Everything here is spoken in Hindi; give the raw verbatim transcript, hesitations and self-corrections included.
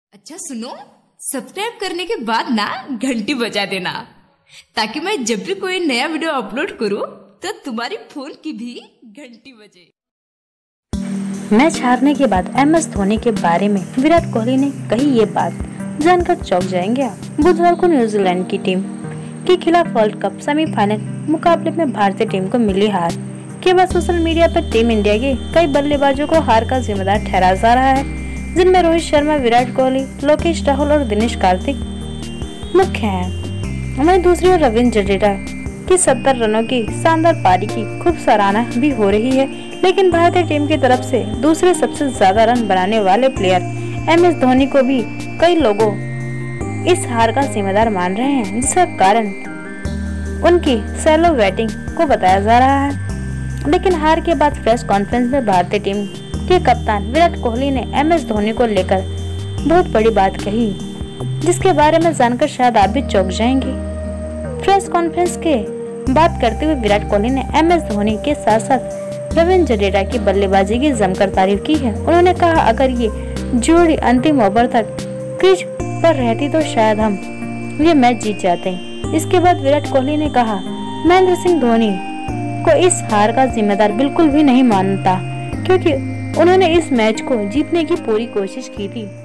अच्छा सुनो, सब्सक्राइब करने के बाद ना घंटी बजा देना, ताकि मैं जब भी कोई नया वीडियो अपलोड करूं तो तुम्हारी फोन की भी घंटी बजे। मैच हारने के बाद एम एस धोनी के बारे में विराट कोहली ने कही ये बात, जानकर चौंक जाएंगे आप। बुधवार को न्यूजीलैंड की टीम के खिलाफ वर्ल्ड कप सेमीफाइनल मुकाबले में भारतीय टीम को मिली हार के बाद सोशल मीडिया पर टीम इंडिया के कई बल्लेबाजों को हार का जिम्मेदार ठहराया जा रहा है, जिनमें रोहित शर्मा, विराट कोहली, लोकेश राहुल और दिनेश कार्तिक मुख्य हैं। वहीं दूसरी ओर रविंद्र जडेजा की सत्तर रनों की शानदार पारी की खूब सराहना भी हो रही है, लेकिन भारतीय टीम की तरफ से दूसरे सबसे ज्यादा रन बनाने वाले प्लेयर एम एस धोनी को भी कई लोगों इस हार का जिम्मेदार मान रहे हैं, जिसका कारण उनकी सैलो बैटिंग को बताया जा रहा है। लेकिन हार के बाद प्रेस कॉन्फ्रेंस में भारतीय टीम के कप्तान विराट कोहली ने एम एस धोनी को लेकर बहुत बड़ी बात कही, जिसके बारे में जानकर शायद आप भी चौंक जाएंगे। प्रेस कॉन्फ्रेंस के बात करते हुए विराट कोहली ने एम एस धोनी के साथ साथ रविंद्र जडेजा की बल्लेबाजी की जमकर तारीफ की है। उन्होंने कहा, अगर ये जोड़ी अंतिम ओवर तक क्रीज पर रहती तो शायद हम ये मैच जीत जाते। इसके बाद विराट कोहली ने कहा, महेंद्र सिंह धोनी को इस हार का जिम्मेदार बिल्कुल भी नहीं मानता, क्योंकि उन्होंने इस मैच को जीतने की पूरी कोशिश की थी।